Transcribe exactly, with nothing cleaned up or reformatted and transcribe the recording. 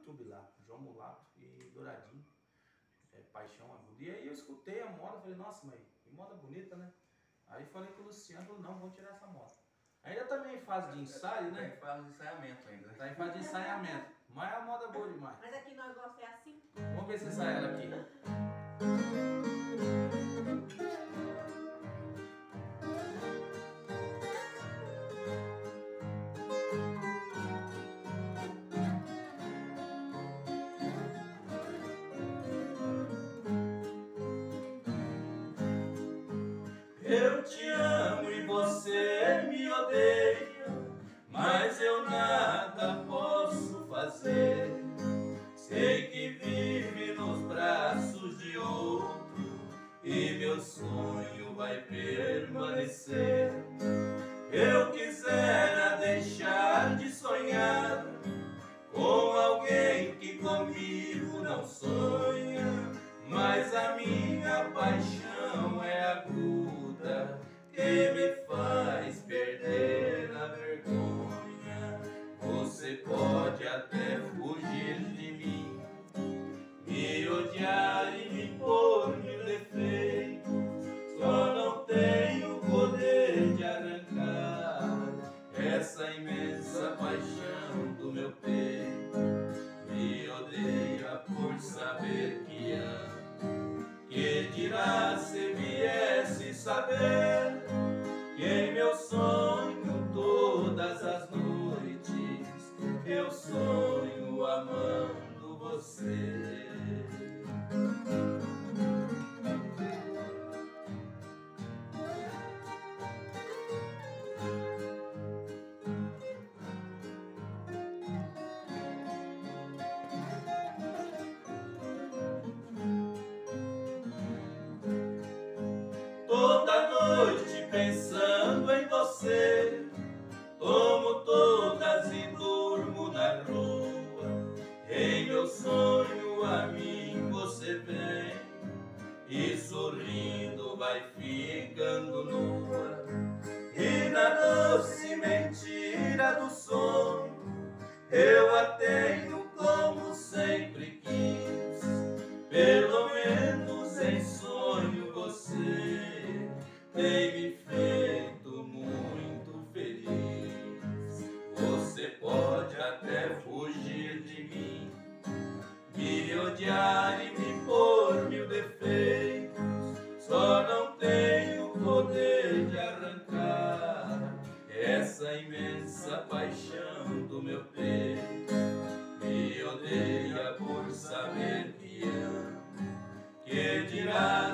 YouTube lá, João Mulato e Douradinho, é, Paixão Aguda. E aí eu escutei a moda, falei, nossa, mãe, que moda bonita, né? Aí falei com o Luciano, falou, não, vamos tirar essa moda. Ainda também em fase de ensaio, né? Tá em fase de ensaiamento ainda. Tá em fase de ensaiamento. Mas é uma moda boa demais. Mas aqui nós gostamos é assim. Vamos ver se sai ela aqui. Eu te amo e você me odeia, mas eu nada posso fazer. Sei que vive nos braços de outro e meu sonho vai permanecer. Eu quisera deixar de sonhar com alguém que comigo não sonha, mas a minha paixão é aguda e me faz perder a vergonha. Você pode até fugir de mim, me odiar e me pôr mil defeitos, só não tenho poder de arrancar essa imensa paixão do meu peito. Me odeia por saber que amo, que dirá se viesse saber que em meu sonho todas as noites eu sonho amando você. Toda noite pensando em você, tomo todas e durmo na rua. Em meu sonho a mim você vem e sorrindo vai ficando nua. E na doce mentira do sonho eu a tenho como sempre quis. Pelo menos em sonho você tem me feito muito feliz. Você pode até fugir de mim, me odiar e me pôr mil defeitos, só não tenho poder de arrancar essa imensa paixão do meu peito. Me odeia por saber que amo, que dirá